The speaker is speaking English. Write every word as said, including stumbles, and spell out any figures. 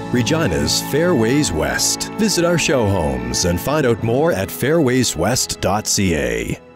Regina's Fairways West. Visit our show homes and find out more at fairways west dot c a.